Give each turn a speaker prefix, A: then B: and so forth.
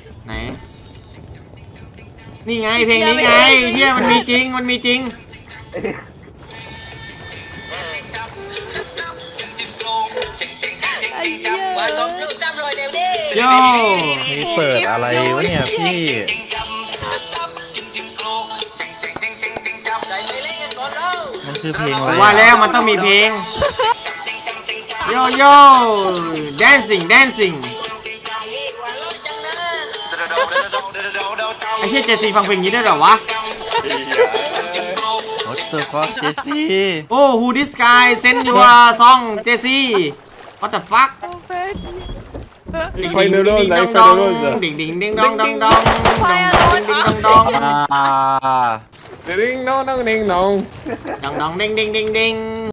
A: ไหนนี่ไงเพลงนี้ไงเฮียมันมีจริงมันมีจริง
B: ไอ้เหี้ย
A: โย่
C: นี่เปิดอะไรวะเนี่ยพี่มันคือเพลงอะไร
A: ว่าแล้วมันต้องมีเพลงโยโย่ dancing dancing ไอ้เฮียเจซีฟังเพลงนี้ได้เหรอวะ
C: โอ้ตัวฟ็อกเจสซี่
A: โอ้ who this guy send your song เจซี what the fuck
D: ไฟเนอร์
A: ดิ่ง
D: ไฟ
A: ดอง
D: เนอร์
A: ดิ่งดิ่งดิ่งดองดองดองดิ่งดองดอง
C: อ่า
D: ดิ้งน้องดิ้งน้อง
A: ดองดองดิ่งดิ่งดิ่งดิ่ง